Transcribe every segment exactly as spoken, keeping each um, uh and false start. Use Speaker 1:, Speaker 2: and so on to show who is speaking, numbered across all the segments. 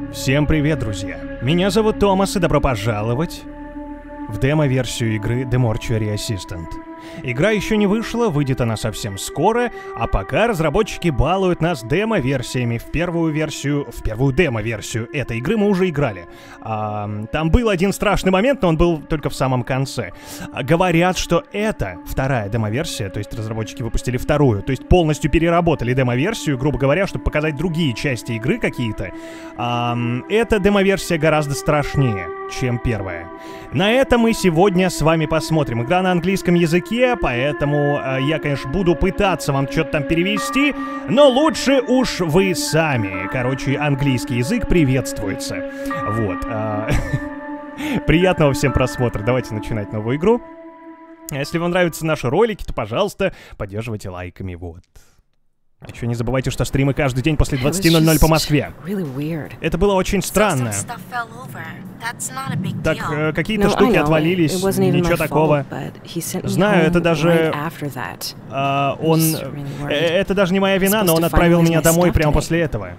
Speaker 1: Всем привет, друзья! Меня зовут Томас, и добро пожаловать в демо-версию игры The Mortuary Assistant. Игра еще не вышла, выйдет она совсем скоро, а пока разработчики балуют нас демо-версиями. В первую версию, в первую демо-версию этой игры мы уже играли. А, там был один страшный момент, но он был только в самом конце. А, говорят, что это вторая демо-версия, то есть разработчики выпустили вторую, то есть полностью переработали демо-версию, грубо говоря, чтобы показать другие части игры какие-то. А, эта демо-версия гораздо страшнее, чем первая. На это мы сегодня с вами посмотрим. Игра на английском языке, поэтому э, я, конечно, буду пытаться вам что-то там перевести, но лучше уж вы сами. Короче, английский язык приветствуется. Вот. Э, приятного всем просмотра. Давайте начинать новую игру. Если вам нравятся наши ролики, то, пожалуйста, поддерживайте лайками. Вот. Еще не забывайте, что стримы каждый день после двадцати ноль-ноль по Москве. Это было очень странно. Так, э, какие-то штуки отвалились, ничего такого. Знаю, это даже... Э, он... Э, это даже не моя вина, но он отправил меня домой прямо после этого.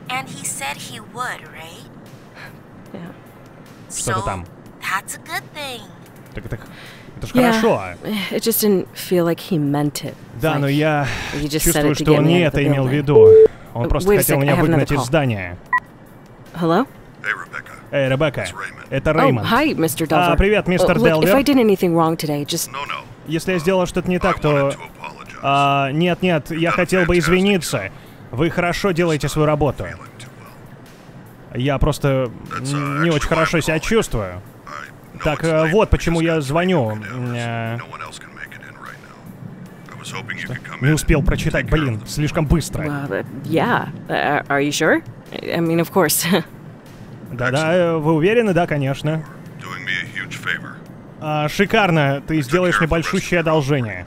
Speaker 1: Что-то там. Так, так... Это ж хорошо. Да, но я чувствую, что он не это имел в виду. Он просто хотел меня выгнать из здания.
Speaker 2: Hello?
Speaker 1: Эй, Ребекка, это Реймонд.
Speaker 2: Oh, hi, мистер
Speaker 1: А, привет, мистер
Speaker 2: uh,
Speaker 1: Делвер.
Speaker 2: Today, just...
Speaker 1: Если я сделал что-то не так, то... А, нет, нет, я хотел бы извиниться. Вы хорошо делаете свою работу. Я просто не очень хорошо себя чувствую. Так, вот почему я звоню. Не успел прочитать, блин, слишком быстро.
Speaker 2: Uh, yeah. Uh, are you sure? I mean, of course.
Speaker 1: Да-да, вы уверены? Да, конечно. А, шикарно, ты сделаешь мне большущее одолжение.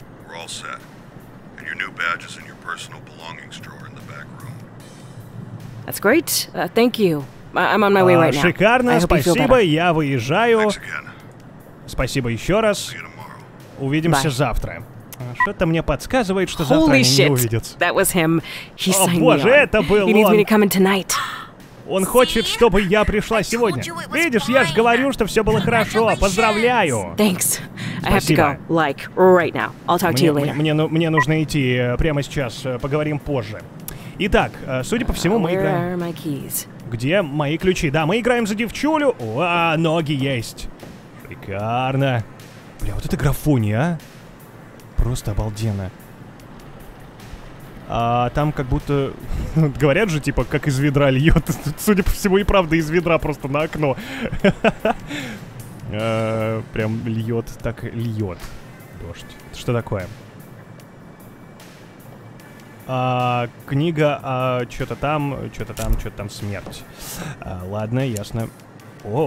Speaker 2: That's great. Uh, thank you. I'm on my way right now.
Speaker 1: Шикарно, спасибо, я выезжаю. Спасибо еще раз. Увидимся завтра. Что-то мне подсказывает, что завтра они не увидятся. О боже, это был он. Он хочет, чтобы я пришла сегодня. Видишь, я же говорю, что все было хорошо. Поздравляю. Спасибо. Мне, мне, мне нужно идти прямо сейчас. Поговорим позже. Итак, судя по всему, мы играем... Где мои ключи? Да, мы играем за девчулю. О, ноги есть. Шикарно. Бля, вот это графония, а? Просто обалденно. А там как будто... Говорят же, типа, как из ведра льет. Судя по всему, и правда из ведра просто на окно. Прям льет, так льет. Дождь. Что такое? А, книга, а, что-то там, что-то там, что-то там, смерть. А, ладно, ясно. О,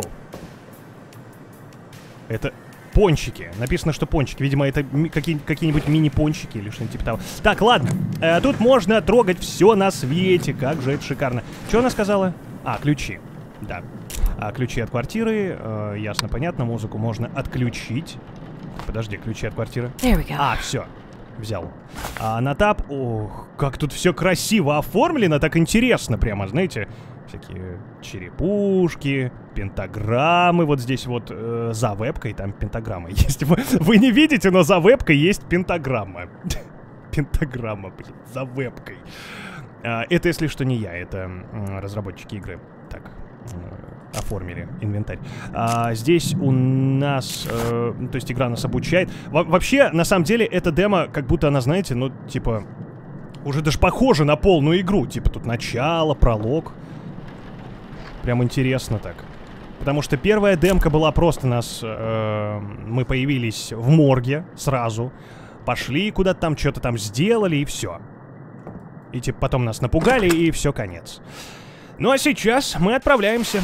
Speaker 1: это пончики. Написано, что пончики. Видимо, это какие- какие-нибудь мини-пончики или что-нибудь типа того. Так, ладно. А, тут можно трогать все на свете. Как же это шикарно. Что она сказала? А, ключи. Да. А, ключи от квартиры. А, ясно, понятно. Музыку можно отключить. Подожди, ключи от квартиры. А, все. Взял. А на тап... Ох, как тут все красиво оформлено, так интересно прямо, знаете. Всякие черепушки, пентаграммы. Вот здесь вот э, за вебкой там пентаграмма есть. Вы, вы не видите, но за вебкой есть пентаграмма. Пентаграмма, блин, за вебкой. А, это, если что, не я, это э, разработчики игры. Так, э, оформили инвентарь. А, здесь у нас... Э, то есть игра нас обучает. Во вообще, на самом деле, эта демо, как будто она, знаете, ну, типа... Уже даже похожа на полную игру. Типа тут начало, пролог. Прям интересно так. Потому что первая демка была просто нас... Э, мы появились в морге сразу. Пошли куда-то там, что-то там сделали, и все. И типа потом нас напугали, и все, конец. Ну а сейчас мы отправляемся.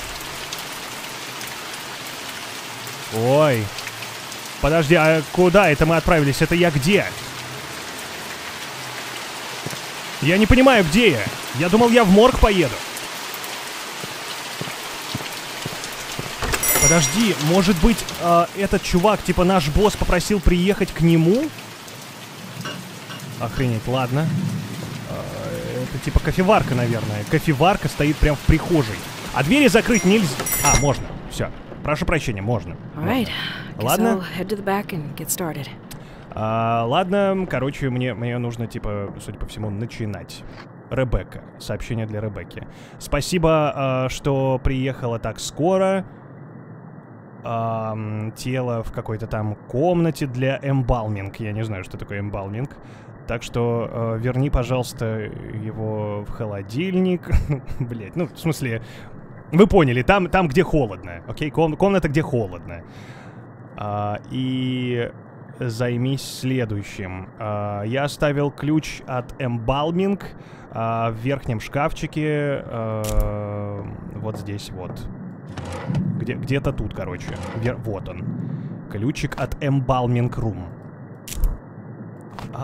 Speaker 1: Ой. Подожди, а куда это мы отправились? Это я где? Я не понимаю, где я. Я думал, я в морг поеду. Подожди, может быть, э, этот чувак, типа наш босс, попросил приехать к нему? Охренеть, ладно. Э, это типа кофеварка, наверное. Кофеварка стоит прям в прихожей. А двери закрыть нельзя. А, можно. Все. Прошу прощения, можно.
Speaker 2: All right.
Speaker 1: Ладно.
Speaker 2: I'll head to the back and get started.
Speaker 1: А, ладно, короче, мне, мне нужно, типа, судя по всему, начинать. Ребекка. Сообщение для Ребекки. Спасибо, а, что приехала так скоро. А, тело в какой-то там комнате для эмбалминг. Я не знаю, что такое эмбалминг. Так что а, верни, пожалуйста, его в холодильник. Блять, ну, в смысле... Вы поняли, там, там где холодно. Окей, Ком комната, где холодно. А, и... Займись следующим. Uh, я оставил ключ от эмбалминг uh, в верхнем шкафчике. Uh, вот здесь вот. Где, где-то тут, короче. Вер вот он. Ключик от эмбалминг рум. А.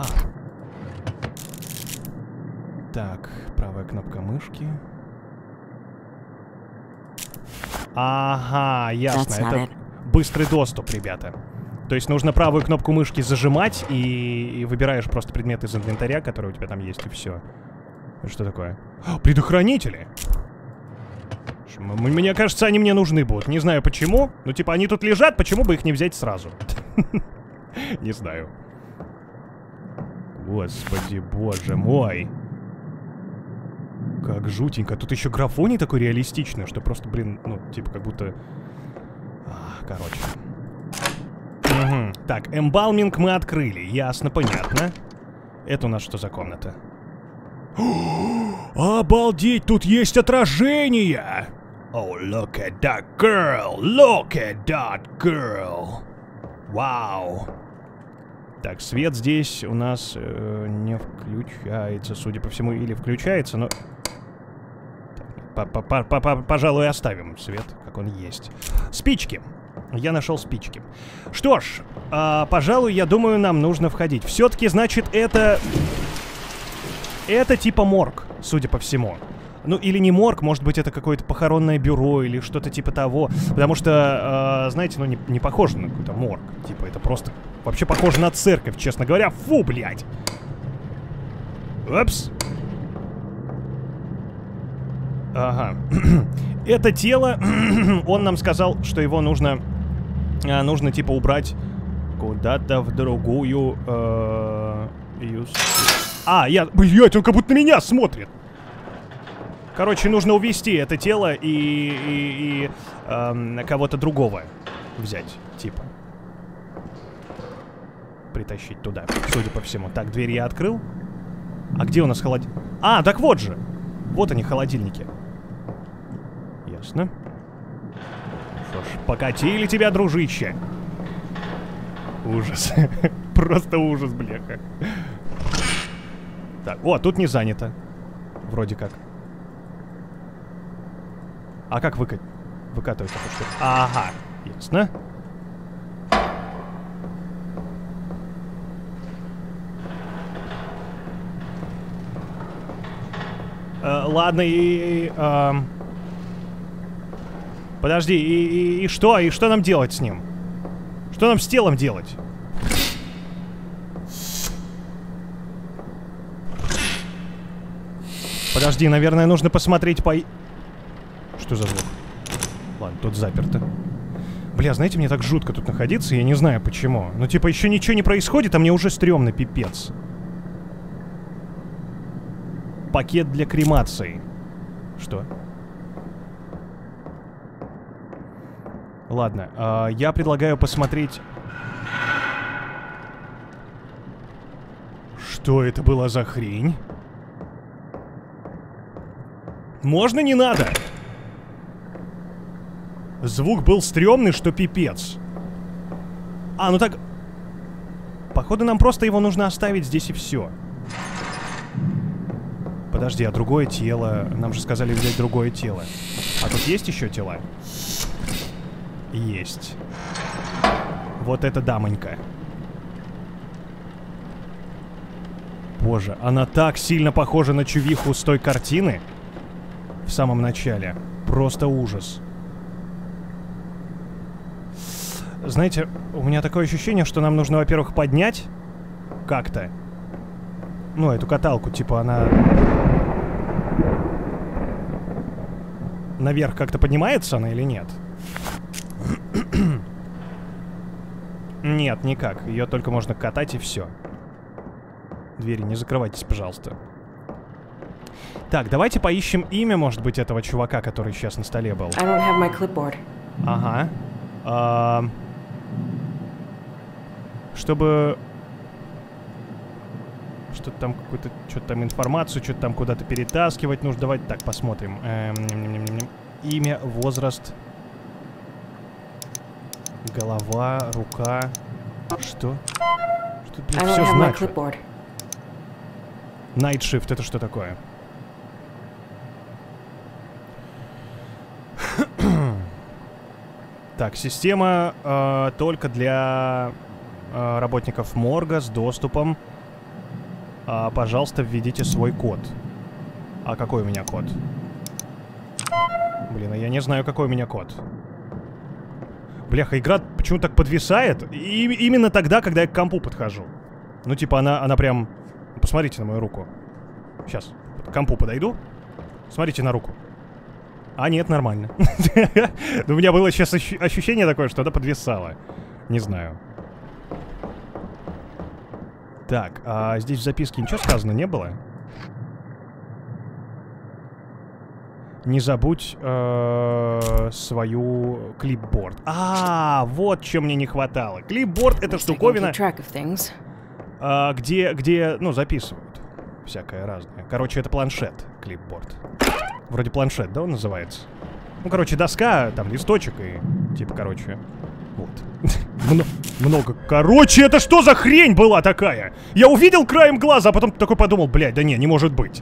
Speaker 1: Так, правая кнопка мышки. Ага, ясно. Это быстрый доступ, ребята. То есть нужно правую кнопку мышки зажимать, и, и выбираешь просто предмет из инвентаря, который у тебя там есть, и все. Что такое? О, предохранители! Мне кажется, они мне нужны будут. Не знаю почему. Ну, типа, они тут лежат, почему бы их не взять сразу? Не знаю. Господи, боже мой. Как жутенько. Тут еще графоний такой реалистичный, что просто, блин, ну, типа, как будто... Короче... Угу. Так, эмбалминг мы открыли. Ясно, понятно. Это у нас что за комната? Обалдеть, тут есть отражение! Oh, look at that girl! Look at that girl! Вау! Так, свет здесь у нас э, не включается, судя по всему, или включается, но... Пожалуй, оставим свет, как он есть. Спички. Я нашел спички. Что ж, а, пожалуй, я думаю, нам нужно входить. Все-таки, значит, это... Это типа морг, судя по всему. Ну, или не морг, может быть, это какое-то похоронное бюро или что-то типа того. Потому что, а, знаете, ну, не, не похоже на какой-то морг. Типа, это просто... Вообще похоже на церковь, честно говоря. Фу, блядь! Упс. Ага. Это тело, он нам сказал, что его нужно, а, нужно типа убрать куда-то в другую... Э, юз... А, я... Блять, он как будто на меня смотрит. Короче, нужно увести это тело и, и, и э, кого-то другого взять, типа. Притащить туда, судя по всему. Так, дверь я открыл. А где у нас холодильник? А, так вот же. Вот они, холодильники. Ясно. Что ж, покатили тебя, дружище. Ужас. Просто ужас, бляха. Так, о, тут не занято. Вроде как. А как выка... выкатывать это что? Ага, ясно. Э, ладно, и... и э... Подожди, и, и, и что? И что нам делать с ним? Что нам с телом делать? Подожди, наверное, нужно посмотреть по... Что за звук? Ладно, тут заперто. Бля, знаете, мне так жутко тут находиться, я не знаю почему. Ну, типа, еще ничего не происходит, а мне уже стрёмно, пипец. Пакет для кремации. Что? Ладно, э, я предлагаю посмотреть... Что это была за хрень? Можно, не надо? Звук был стрёмный, что пипец. А, ну так... Походу, нам просто его нужно оставить здесь и все. Подожди, а другое тело? Нам же сказали взять другое тело. А тут есть еще тела? Есть. Вот эта дамонька. Боже, она так сильно похожа на чувиху с той картины. В самом начале. Просто ужас. Знаете, у меня такое ощущение, что нам нужно, во-первых, поднять как-то. Ну, эту каталку, типа она... наверх как-то поднимается она или нет? Нет, никак. Ее только можно катать и все. Двери не закрывайтесь, пожалуйста. Так, давайте поищем имя, может быть, этого чувака, который сейчас на столе был.
Speaker 2: I don't have my clipboard.
Speaker 1: Ага. А... Чтобы... Что-то там какую-то... Что-то там информацию, что-то там куда-то перетаскивать нужно. Давайте так посмотрим. Эм, имя, возраст... Голова, рука... Что? Что, блин, все значит? Night Shift, это что такое? Так, система э, только для э, работников морга с доступом. Э, пожалуйста, введите свой код. А какой у меня код? Блин, а я не знаю, какой у меня код. Бляха, игра почему так подвисает? И именно тогда, когда я к компу подхожу. Ну, типа, она, она прям... Посмотрите на мою руку. Сейчас, к компу подойду. Смотрите на руку. А, нет, нормально. У меня было сейчас ощущение такое, что она подвисала. Не знаю. Так, а здесь в записке ничего сказано не было? Не забудь э, свою клипборд. А, вот чем мне не хватало. Клипборд — это штуковина, э, где, где, ну, записывают всякое разное. Короче, это планшет, клипборд. Вроде планшет, да, он называется? Ну, короче, доска, там, листочек и, типа, короче, вот. Много. Короче, это что за хрень была такая? Я увидел краем глаза, а потом такой подумал, блядь, да не, не может быть.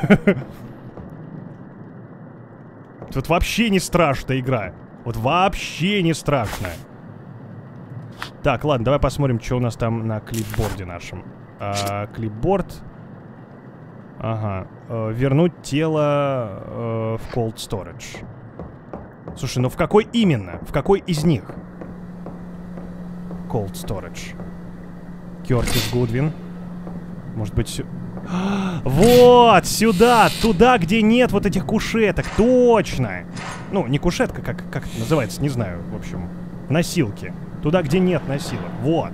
Speaker 1: Тут вообще не страшная игра. Вот вообще не страшная. Так, ладно, давай посмотрим, что у нас там на клипборде нашем. А, клипборд. Ага. Э, вернуть тело э, в cold storage. Слушай, ну в какой именно? В какой из них? Cold storage. Кертис Гудвин. Может быть... Вот, сюда, туда, где нет вот этих кушеток, точно. Ну, не кушетка, как, как это называется, не знаю, в общем, носилки. Туда, где нет носилок, вот.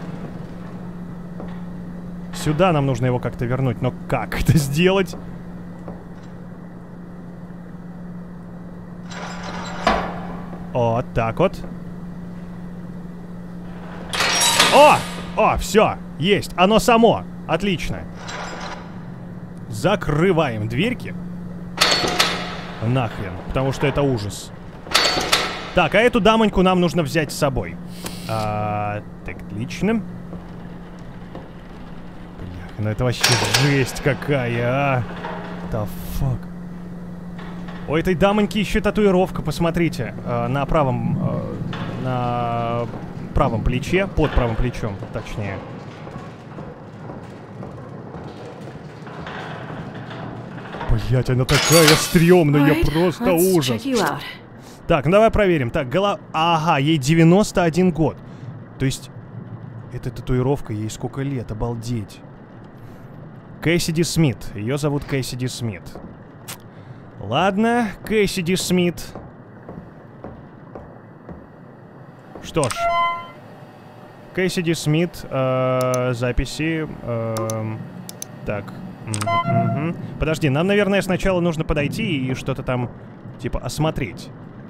Speaker 1: Сюда нам нужно его как-то вернуть, но как это сделать? Вот так вот. О! О, все, есть, оно само, отлично. Закрываем дверьки. Нахрен, потому что это ужас. Так, а эту дамоньку нам нужно взять с собой. А, так, отлично. Бля, ну это вообще жесть какая, а. The fuck. У этой дамоньки еще татуировка, посмотрите. А, на правом... А, на правом плече, под правым плечом, точнее. Блять, она такая стрёмная, right, просто ужас. Так, ну давай проверим. Так, голова... Ага, ей девяносто один год. То есть, эта татуировка, ей сколько лет, обалдеть. Кэссиди Смит. Ее зовут Кэссиди Смит. Ладно, Кэссиди Смит. Что ж. Кэссиди Смит. Э, записи. Э, так. Угу. Подожди, нам, наверное, сначала нужно подойти и что-то там, типа, осмотреть.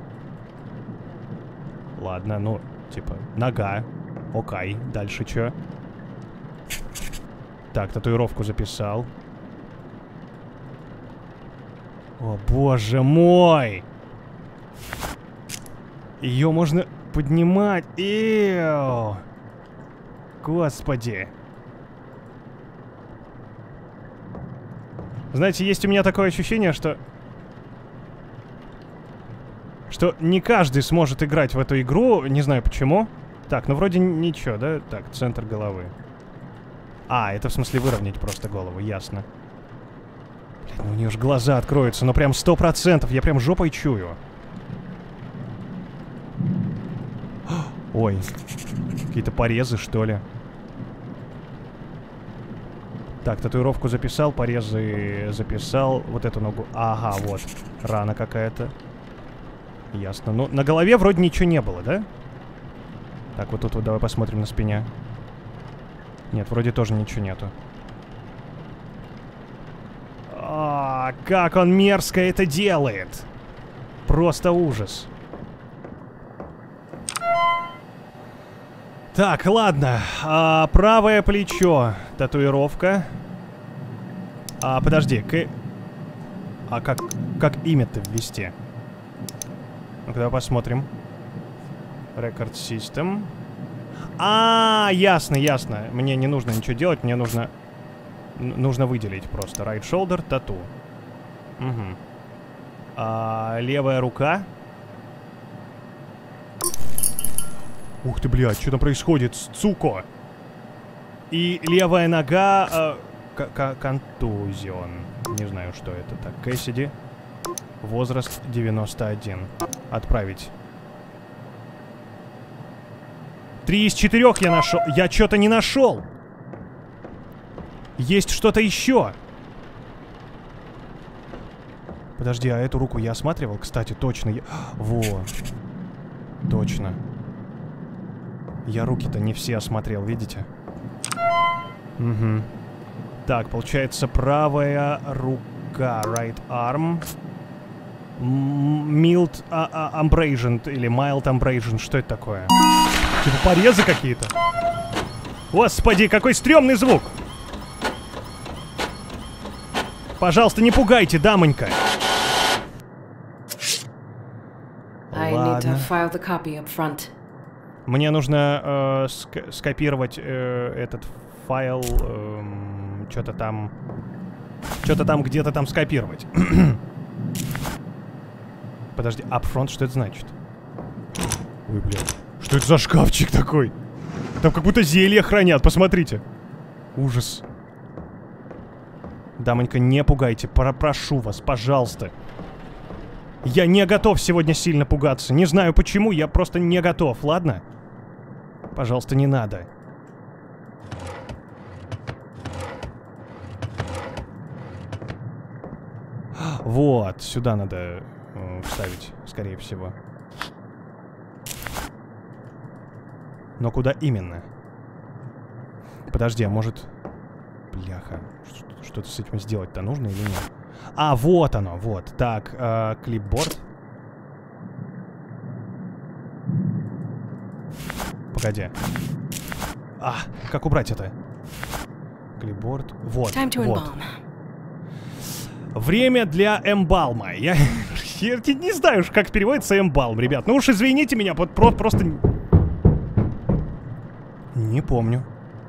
Speaker 1: Ладно, ну, типа, нога. Окей, дальше что? Так, татуировку записал. О, боже мой! Ее можно поднимать. Эу! Господи! Знаете, есть у меня такое ощущение, что... Что не каждый сможет играть в эту игру, не знаю почему. Так, ну вроде ничего, да? Так, центр головы. А, это в смысле выровнять просто голову, ясно. Блин, ну у нее же глаза откроются, ну прям сто процентов, я прям жопой чую. Ой, какие-то порезы, что ли. Так, татуировку записал, порезы записал. Вот эту ногу. Ага, вот. Рана какая-то. Ясно. Ну, на голове вроде ничего не было, да? Так, вот тут вот давай посмотрим на спине. Нет, вроде тоже ничего нету. А, как он мерзко это делает! Просто ужас. Так, ладно. А, правое плечо. Татуировка. А, подожди. К... А как, как имя-то ввести? Ну-ка, давай посмотрим. Record System. А, ясно, ясно. Мне не нужно ничего делать, мне нужно... Нужно выделить просто. Right shoulder, тату. Угу. А, левая рука. Ух ты, блядь, что там происходит? Суко. И левая нога... Э, контузион. Не знаю, что это. Так, Кэссиди. Возраст девяносто один. Отправить. Три из четырех я нашел. Я что-то не нашел. Есть что-то еще. Подожди, а эту руку я осматривал? Кстати, точно. Я... Во. Точно. Я руки-то не все осмотрел, видите? Угу. Так, получается, правая рука. Right arm. Mild abrasion или mild abrasion. Что это такое? Типа порезы какие-то. Господи, какой стрёмный звук! Пожалуйста, не пугайте, дамонька. Ладно. Мне нужно э, ск скопировать э, этот файл. Э, что-то там... Что-то там, где-то там скопировать. Подожди, upfront, что это значит? Ой, блядь. Что это за шкафчик такой? Там как будто зелье хранят, посмотрите. Ужас. Дамонька, не пугайте, Про прошу вас, пожалуйста. Я не готов сегодня сильно пугаться. Не знаю почему, я просто не готов, ладно? Пожалуйста, не надо. Вот, сюда надо э, вставить, скорее всего. Но куда именно? Подожди, а может... Бляха. Что-то с этим сделать-то нужно или нет? А, вот оно, вот. Так, э, клипборд. Погоди. А, как убрать это? Клипборд. Вот, вот. Время для эмбалма. Я, я не знаю, как переводится эмбалм, ребят. Ну уж извините меня, вот про просто... Не помню.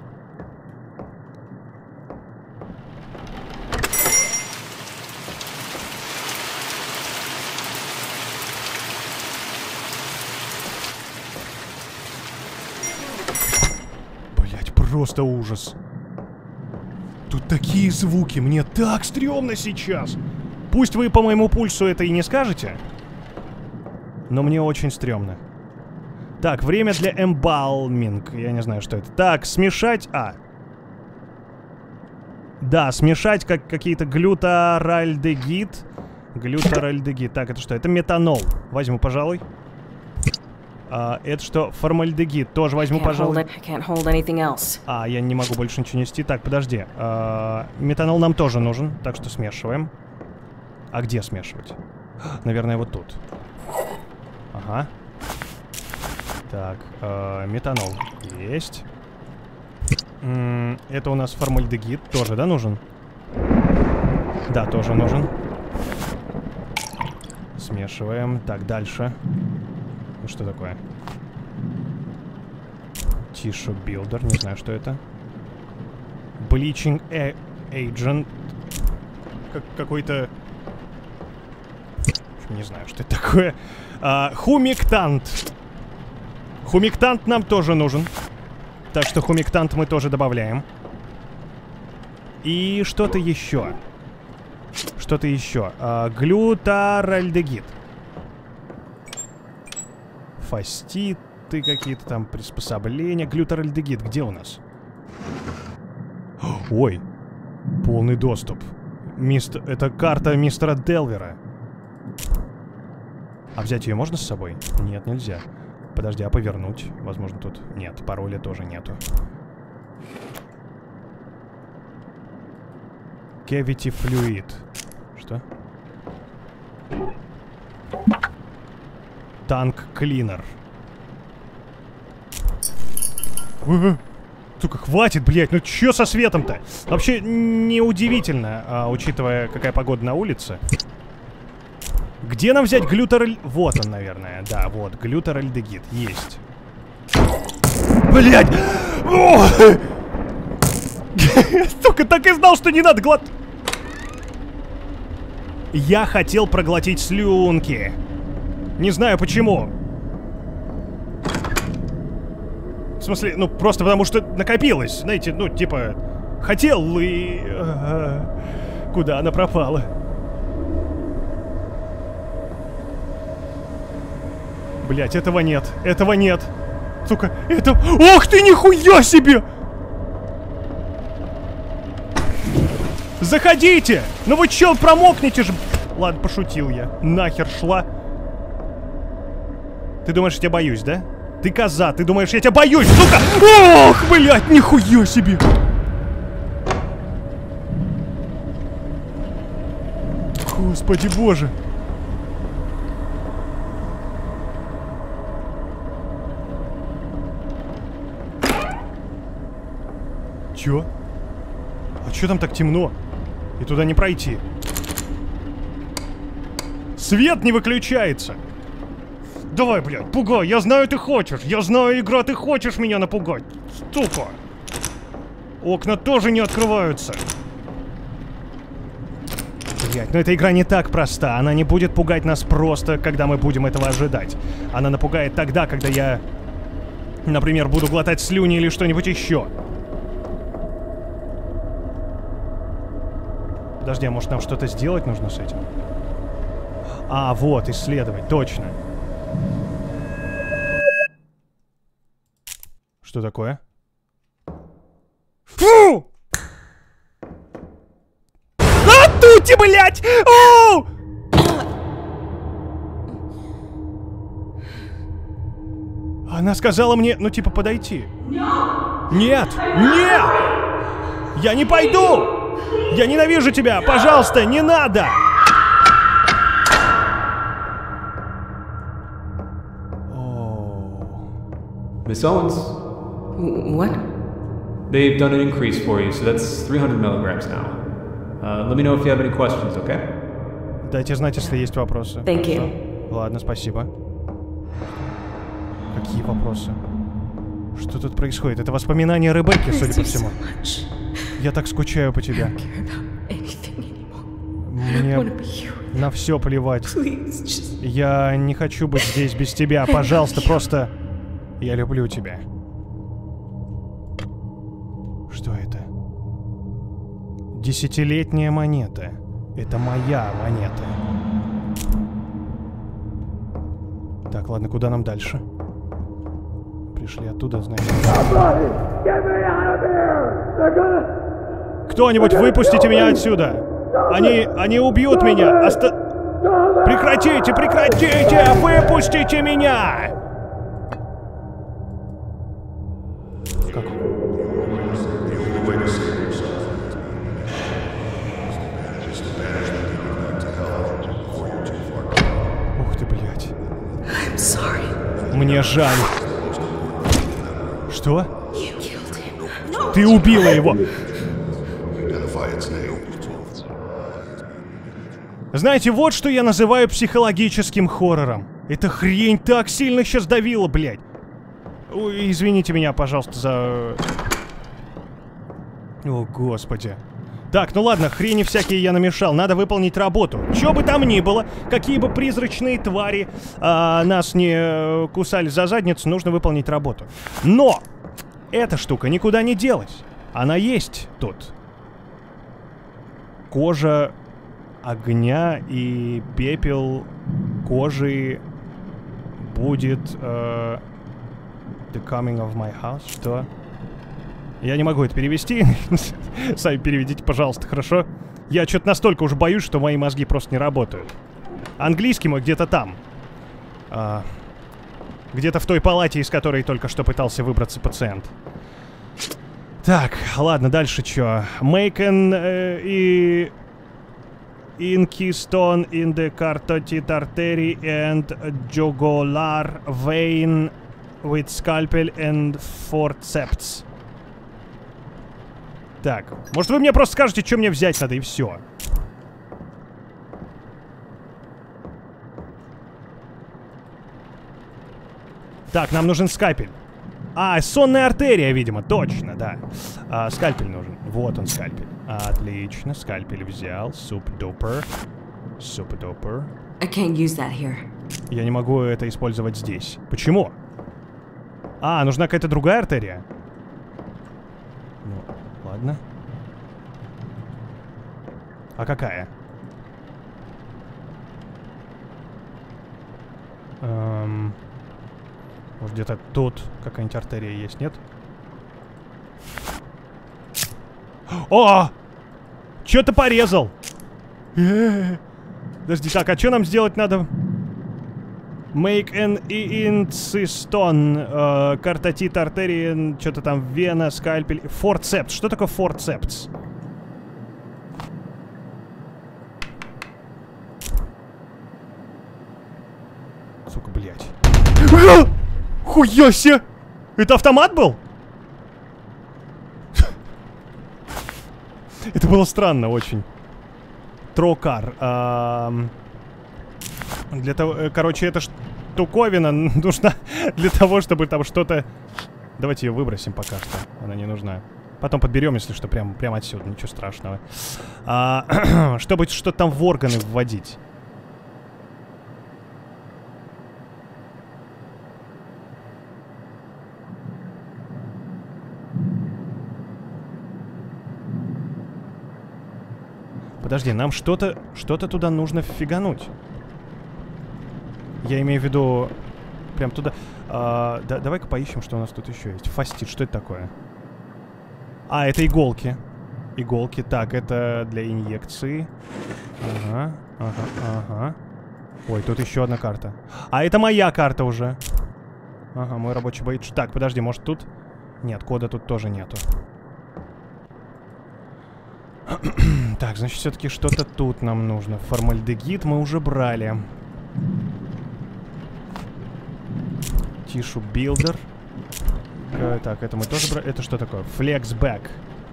Speaker 1: Блять, просто ужас. Тут такие звуки, мне так стрёмно сейчас. Пусть вы по моему пульсу это и не скажете, но мне очень стрёмно. Так, время для эмбалминг. Я не знаю, что это. Так, смешать... А. Да, смешать как какие-то глютаральдегид. Глютаральдегид. Так, это что? Это метанол. Возьму, пожалуй. А, это что? Формальдегид. Тоже возьму, пожалуй. А, я не могу больше ничего нести. Так, подожди. А, метанол нам тоже нужен, так что смешиваем. А где смешивать? Наверное, вот тут. Ага. Так, э, метанол есть. М-м, это у нас формальдегид тоже, да, нужен? Да, тоже нужен. Смешиваем. Так, дальше. Ну, что такое? Tissue Builder, не знаю, что это. Bleaching Agent. Как какой-то... Не знаю, что это такое. А, хумиктант. Хумиктант нам тоже нужен. Так что хумиктант мы тоже добавляем. И что-то еще. Что-то еще. А, глютаральдегид. Фаститы какие-то там, приспособления. Глютаральдегид, где у нас? Ой. Полный доступ. Мистер... Это карта мистера Делвера. А взять ее можно с собой? Нет, нельзя. Подожди, а повернуть? Возможно, тут... Нет, пароля тоже нету. Cavity Fluid. Что? Танк Клинер. Сука, хватит, блядь, ну чё со светом-то? Вообще, неудивительно, а, учитывая, какая погода на улице. Где нам взять глютераль... Вот он, наверное. Да, вот, глютеральдегид. Есть. Блядь! Сука, так и знал, что не надо глот... Я хотел проглотить слюнки. Не знаю почему. В смысле, ну просто потому что накопилось. Знаете, ну типа... Хотел и... Ага. Куда она пропала? Блять, этого нет. Этого нет. Сука, это... Ох ты, нихуя себе! Заходите! Ну вы чё, промокнете же? Ладно, пошутил я. Нахер шла. Ты думаешь, я тебя боюсь, да? Ты коза, ты думаешь, я тебя боюсь, сука! Ох, блядь, нихуя себе! Господи боже! Чё? А чё там так темно? И туда не пройти. Свет не выключается. Давай, блядь, пугай. Я знаю, ты хочешь. Я знаю, игра, ты хочешь меня напугать. Сука. Окна тоже не открываются. Блядь, но эта игра не так проста. Она не будет пугать нас просто, когда мы будем этого ожидать. Она напугает тогда, когда я, например, буду глотать слюни или что-нибудь еще. Подожди, а может нам что-то сделать нужно с этим? А, вот, исследовать, точно. Что такое? Фу! А, тути, блядь! Оу! Она сказала мне, ну типа, подойти. Нет! Нет! Я не пойду! Я ненавижу тебя! Пожалуйста, не надо!
Speaker 3: Miss Owens?
Speaker 2: What?
Speaker 3: They've done an increase for you, so that's three hundred milligrams now. Uh, let me know if you have any questions, okay?
Speaker 1: Дайте знать, если есть вопросы.
Speaker 2: Thank you.
Speaker 1: Ладно, спасибо. Какие вопросы? Что тут происходит? Это воспоминания Ребекки, судя по всему. Я так скучаю по тебе. Мне на все плевать. Я не хочу быть здесь без тебя. Пожалуйста, просто... Я люблю тебя. Что это? Десятилетняя монета. Это моя монета. Так, ладно, куда нам дальше? Пришли оттуда, значит. Кто-нибудь, выпустите меня отсюда! Они, они убьют меня! Оста... Прекратите, прекратите! Выпустите меня! Как? Ух ты, блядь. Мне жаль. Что? Ты убила его! Знаете, вот что я называю психологическим хоррором. Эта хрень так сильно сейчас давила, блядь. Ой, извините меня, пожалуйста, за... О, господи. Так, ну ладно, хрени всякие я намешал. Надо выполнить работу. Чё бы там ни было, какие бы призрачные твари а, нас не кусали за задницу, нужно выполнить работу. Но эта штука никуда не делась. Она есть тут. Кожа огня и пепел кожи будет... Э, the coming of my house? Что? Я не могу это перевести. Сами переведите, пожалуйста, хорошо? Я что-то настолько уже боюсь, что мои мозги просто не работают. Английский мой где-то там. А, где-то в той палате, из которой только что пытался выбраться пациент. Так, ладно, дальше что? Make э, и... Inkystone in the carotid artery and jugular vein with scalpel and forceps. Так, может вы мне просто скажете, что мне взять надо, и все. Так, нам нужен скальпель. А, сонная артерия, видимо, точно, да. А, скальпель нужен. Вот он, скальпель. Отлично, скальпель взял. Суп-дупер. Суп-дупер.
Speaker 2: I can't use that here.
Speaker 1: Я не могу это использовать здесь. Почему? А, нужна какая-то другая артерия? Ну, ладно. А какая? Эм... Может, где-то тут какая-нибудь артерия есть, нет? О! Чё-то порезал! Подожди, так, а что нам сделать надо? Make an incystone, uh, картотит артерии, что-то там, вена, скальпель, forceps. Что такое forceps? Сука, блядь. Хуёсе! Это автомат был? Это было странно очень. Трокар. Эм, для того, короче, эта штуковина нужна для того, чтобы там что-то... Давайте ее выбросим пока что. Она не нужна. Потом подберем, если что, прям, прям отсюда. Ничего страшного. А, чтобы что-то там в органы вводить. Подожди, нам что-то что-то туда нужно фигануть. Я имею в виду прям туда. А, да, давай-ка поищем, что у нас тут еще есть. Фастит, что это такое? А, это иголки. Иголки. Так, это для инъекции. Ага, ага, ага. Ой, тут еще одна карта. А, это моя карта уже. Ага, мой рабочий боец. Так, подожди, может тут? Нет, кода тут тоже нету. Так, значит, все-таки что-то тут нам нужно. Формальдегид мы уже брали. Тишу билдер. Э, так, это мы тоже брали. Это что такое? Флексбэк.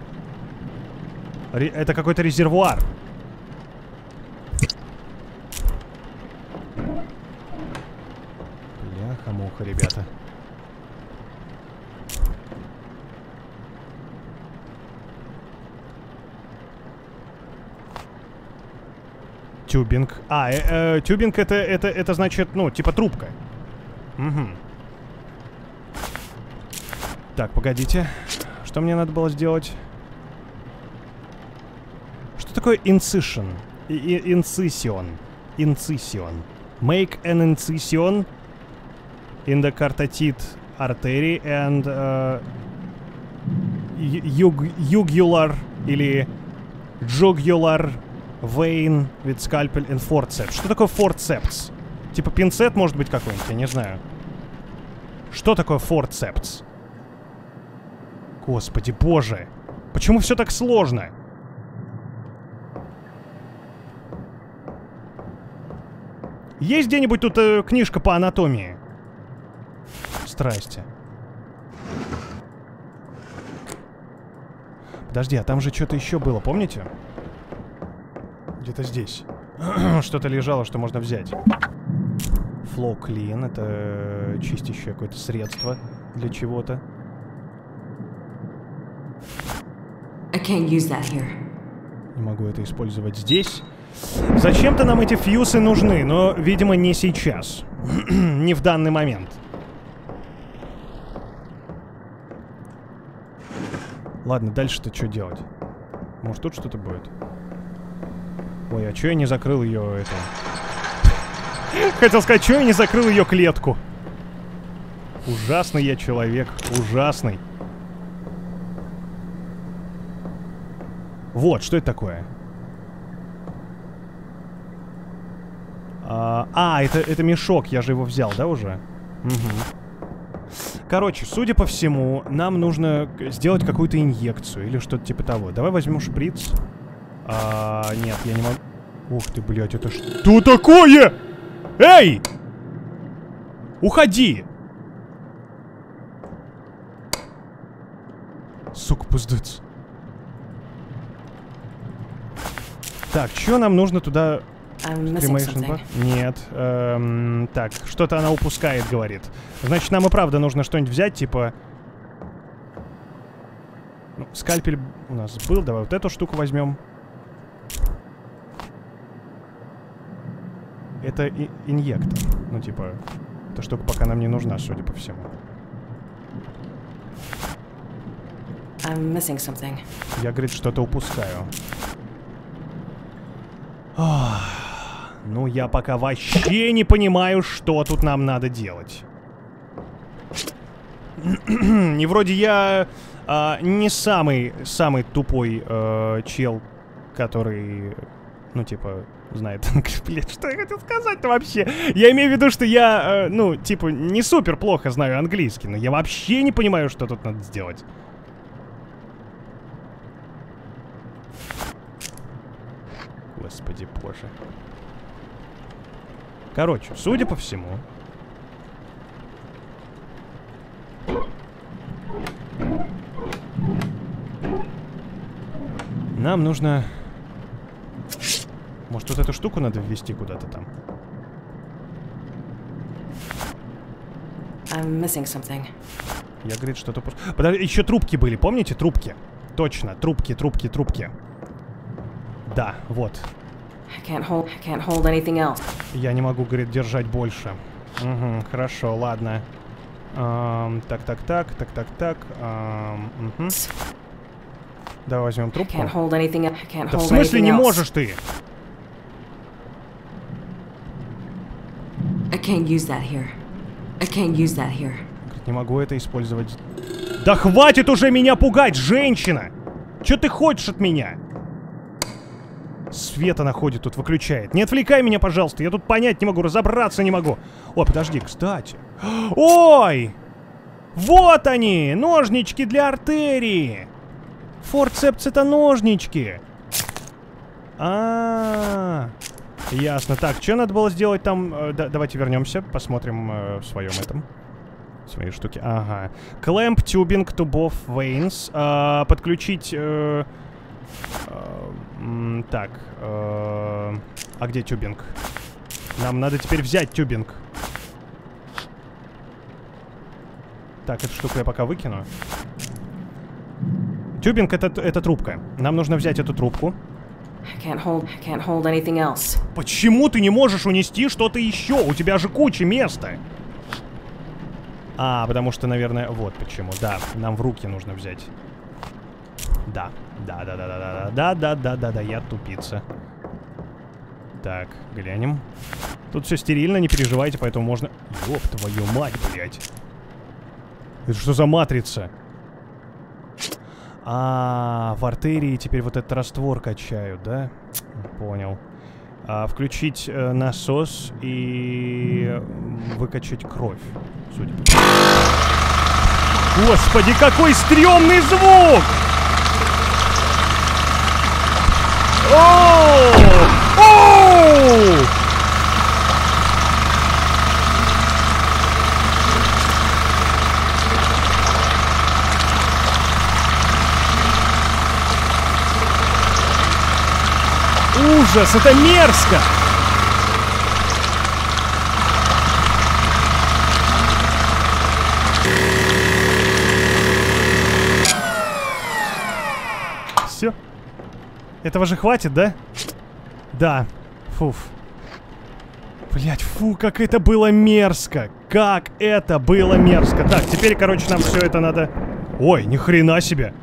Speaker 1: Ре это какой-то резервуар. Бляха-муха, ребята. Тюбинг. А, э, э, тюбинг это, это, это значит, ну, типа трубка. Угу. Так, погодите. Что мне надо было сделать? Что такое incision? Incision. Incision. Make an incision in the carotid artery and uh, jugular или jugular vein with scalpel and forceps. Что такое forceps? Типа пинцет может быть какой-нибудь, я не знаю. Что такое forceps? Господи боже. Почему все так сложно? Есть где-нибудь тут э, книжка по анатомии? Здрасте. Подожди, а там же что-то еще было, помните? Где-то здесь. Что-то лежало, что можно взять. Flow Clean. Это чистящее какое-то средство для чего-то.
Speaker 2: I can't use that here.
Speaker 1: Не могу это использовать здесь. Зачем-то нам эти фьюсы нужны, но, видимо, не сейчас. Не в данный момент. Ладно, дальше-то что делать? Может, тут что-то будет? Ой, а чё я не закрыл ее это? Хотел сказать, чё я не закрыл ее клетку? Ужасный я человек, ужасный. Вот, что это такое? А, а это, это мешок, я же его взял, да, уже? Угу. Короче, судя по всему, нам нужно сделать какую-то инъекцию или что-то типа того. Давай возьмем шприц. А, нет, я не могу... Ух ты, блядь, это что такое? Эй! Уходи! Сука, пиздец. Так, что нам нужно туда... Нет. Эм, так, что-то она упускает, говорит. Значит, нам и правда нужно что-нибудь взять, типа... Ну, скальпель у нас был. Давай вот эту штуку возьмем. Это и инъектор. Ну, типа, эта штука пока нам не нужна, судя по всему.
Speaker 2: I'm missing something.
Speaker 1: Я, говорит, что-то упускаю. Ох, ну, я пока вообще не понимаю, что тут нам надо делать. И вроде я а, не самый, самый тупой а, чел, который, ну, типа, знает английский. Блять, что я хотел сказать-то вообще? Я имею в виду, что я, а, ну, типа, не супер плохо знаю английский, но я вообще не понимаю, что тут надо сделать. Господи боже. Короче, судя по всему... Нам нужно... Может, вот эту штуку надо ввести куда-то там?
Speaker 2: I'm missing something.
Speaker 1: Я, говорит, что-то... Подожди, еще трубки были, помните? Трубки. Точно, трубки, трубки, трубки. Да, вот.
Speaker 2: I can't hold, I can't hold anything else.
Speaker 1: Я не могу, говорит, держать больше. Угу, хорошо, ладно. Эм, так, так, так, так, так, так. Эм, угу. Давай возьмем трубку.
Speaker 2: I can't hold anything, I can't
Speaker 1: Да
Speaker 2: hold
Speaker 1: в смысле не
Speaker 2: anything else.
Speaker 1: можешь ты?
Speaker 2: I can't use that here. I can't use that here.
Speaker 1: Говорит, не могу это использовать. Да хватит уже меня пугать, женщина! Че ты хочешь от меня? Свет она ходит тут, выключает. Не отвлекай меня, пожалуйста, я тут понять не могу, разобраться не могу. О, подожди, кстати. Ой! Вот они! Ножнички для артерии! Форцепс — это ножнички! А, -а, -а. Ясно. Так, что надо было сделать там? Да, давайте вернемся, посмотрим э, в своем этом. Свои штуки. Ага. Clamp tubing to both veins. А, подключить... Э, э, так. Э, а где тюбинг? Нам надо теперь взять тюбинг. Так, эту штуку я пока выкину. Тюбинг это, это трубка. Нам нужно взять эту трубку.
Speaker 2: I can't hold, I can't hold anything else.
Speaker 1: Почему ты не можешь унести что-то еще? У тебя же куча места. А, потому что, наверное, вот почему. Да, нам в руки нужно взять. Да, да, да, да, да, да, да, да, да, да, да, я тупица. Так, глянем. Тут все стерильно, не переживайте, поэтому можно... Ёб твою мать, блядь. Это что за матрица? А, в артерии теперь вот этот раствор качают, да? Понял. А, включить э, насос и выкачать кровь, судя по всему. Господи, какой стрёмный звук! Оу! Оу! Ужас, это мерзко! Все? Этого же хватит, да? Да. Фуф. Блять, фу, как это было мерзко! Как это было мерзко! Так, теперь, короче, нам все это надо... Ой, ни хрена себе!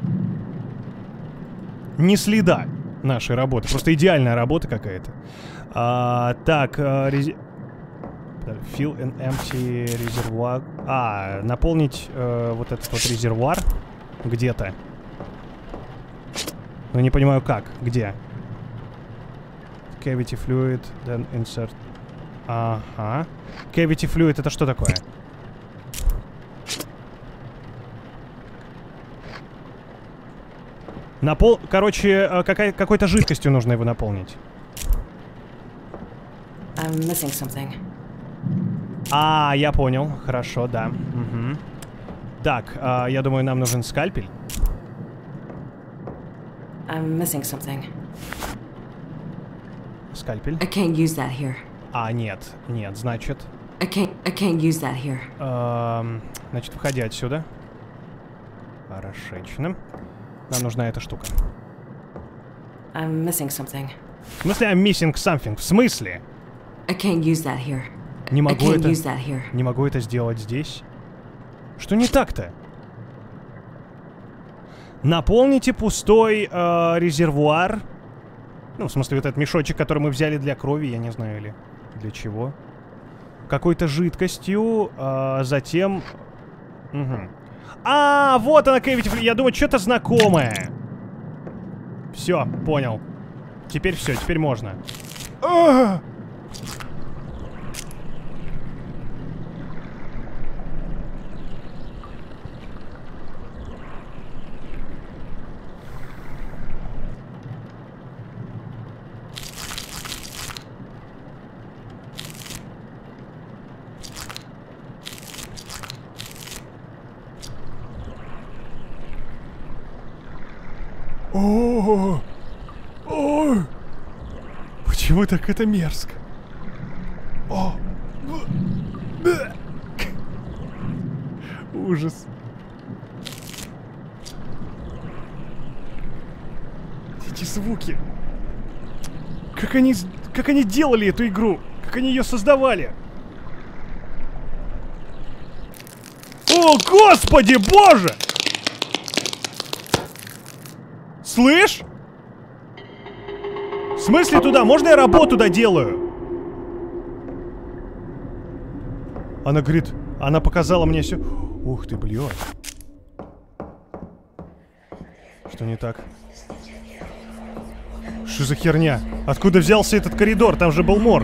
Speaker 1: Ни следа нашей работы. Просто идеальная работа какая-то. А, так, а, рези... Fill an empty reservoir. А, наполнить э, вот этот вот резервуар где-то. Но не понимаю как. Где? Cavity fluid, then insert. Ага. Cavity fluid это что такое? Напол... Короче, какая... какой-то жидкостью нужно его наполнить.
Speaker 2: I'm missing something.
Speaker 1: А, я понял. Хорошо, да. Угу. Так, а, я думаю, нам нужен скальпель.
Speaker 2: I'm missing something.
Speaker 1: Скальпель.
Speaker 2: I can't use that here.
Speaker 1: А, нет, нет, значит...
Speaker 2: I can't, I can't use that here.
Speaker 1: Эм, значит, входи отсюда. Хорошечно. Нам нужна эта штука.
Speaker 2: I'm missing something.
Speaker 1: В смысле, I'm missing something? В смысле?
Speaker 2: I can't use that here.
Speaker 1: Не
Speaker 2: I
Speaker 1: могу
Speaker 2: can't
Speaker 1: это...
Speaker 2: use that here.
Speaker 1: Не могу это сделать здесь. Что не так-то? Наполните пустой э, резервуар. Ну, в смысле, вот этот мешочек, который мы взяли для крови, я не знаю, или для чего. Какой-то жидкостью, э, затем... Угу. А, вот она, Cavity. Я думаю, что-то знакомое. Все, понял. Теперь все, теперь можно. А! О, о, почему так это мерзко? О, ужас. Эти звуки. Как они, как они делали эту игру? Как они ее создавали? О, Господи, Боже! Слышь? В смысле туда? Можно я работу доделаю? Она говорит, она показала мне все. Ух ты, блядь. Что не так? Что за херня? Откуда взялся этот коридор? Там же был морг.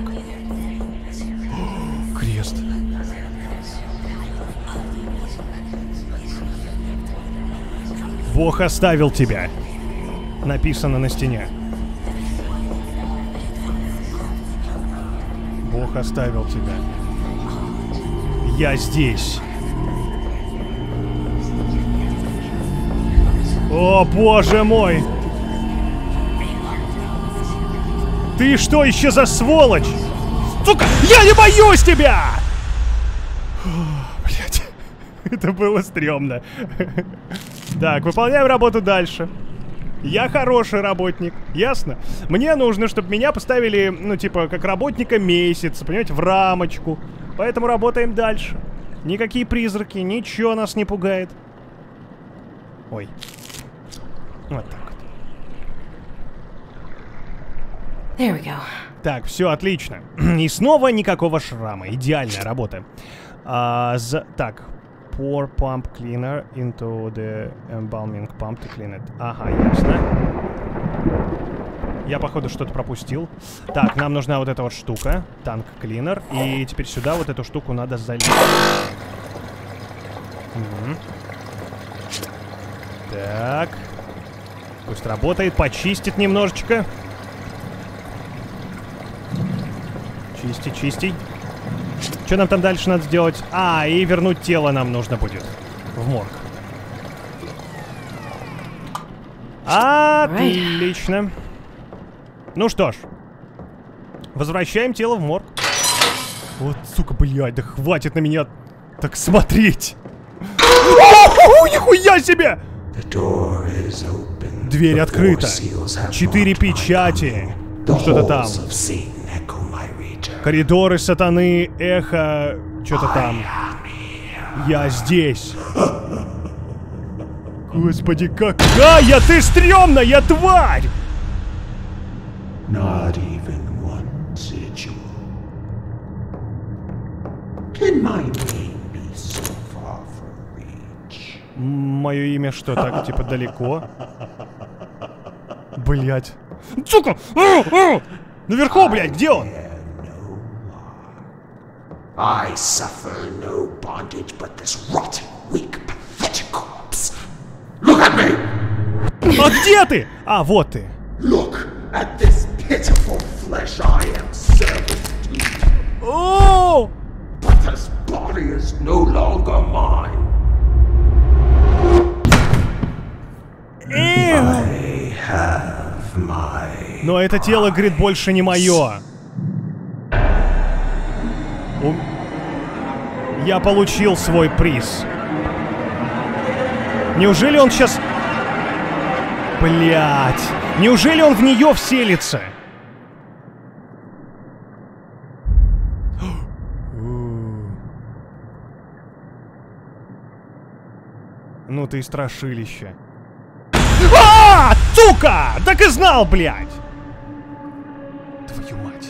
Speaker 1: О, крест. Бог оставил тебя. Написано на стене. Бог оставил тебя. Я здесь. О, боже мой! Ты что еще за сволочь? Сука, я не боюсь тебя! Блять, это было стрёмно. Так, выполняем работу дальше. Я хороший работник, ясно? Мне нужно, чтобы меня поставили, ну, типа, как работника месяца, понимаете, в рамочку. Поэтому работаем дальше. Никакие призраки, ничего нас не пугает. Ой. Вот так вот.
Speaker 2: There we go.
Speaker 1: Так, все отлично. И снова никакого шрама. Идеальная работа. А, за... Так. Pour pump cleaner into the embalming pump to clean it. Ага, ясно. Я, походу, что-то пропустил. Так, нам нужна вот эта вот штука. Танк клинер. И теперь сюда вот эту штуку надо залить. Угу. Так. Пусть работает. Почистит немножечко. Чисти, чисти. Что нам там дальше надо сделать? А, и вернуть тело нам нужно будет. В морг. Отлично. Ну что ж. Возвращаем тело в морг. Вот, сука, блядь, да хватит на меня так смотреть. О, нихуя себе! Дверь открыта. Четыре печати. Что-то там. Коридоры сатаны, эхо, что-то там. Я здесь. Господи, какая ты стрёмная тварь!
Speaker 4: Not even one sigil. Can my name be so far from reach?
Speaker 1: Мое имя что, так, типа, далеко? Блять. Сука! Наверху, блядь, где он?
Speaker 4: I suffer no bondage but this rotten, weak, pathetic corpse. Look at me!
Speaker 1: А где ты? А, вот ты.
Speaker 4: Look at this pitiful flesh I am serving to.
Speaker 1: О!
Speaker 4: But this body is no longer mine. I have my...
Speaker 1: Но это тело, говорит, больше не мое. У... Я получил свой приз. Неужели он сейчас... Блять. Неужели он в нее вселится? Ну ты и страшилище. А, сука! Так и знал, блядь! Твою мать.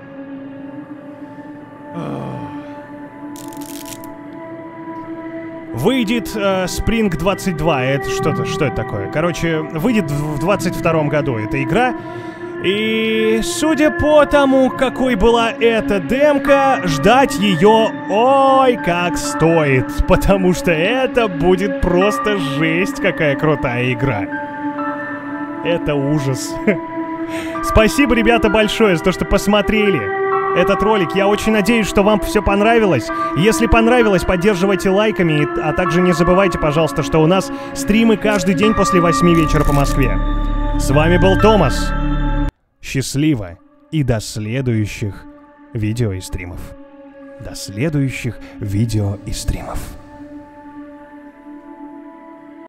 Speaker 1: Выйдет э, Spring двадцать два. Это что-то, что это такое? Короче, выйдет в двадцать втором году эта игра. И судя по тому, какой была эта демка, ждать ее ой как стоит. Потому что это будет просто жесть, какая крутая игра. Это ужас. Спасибо, ребята, большое за то, что посмотрели этот ролик. Я очень надеюсь, что вам все понравилось. Если понравилось, поддерживайте лайками. А также не забывайте, пожалуйста, что у нас стримы каждый день после восьми вечера по Москве. С вами был Томас. Счастливо и до следующих видео и стримов. До следующих видео и стримов.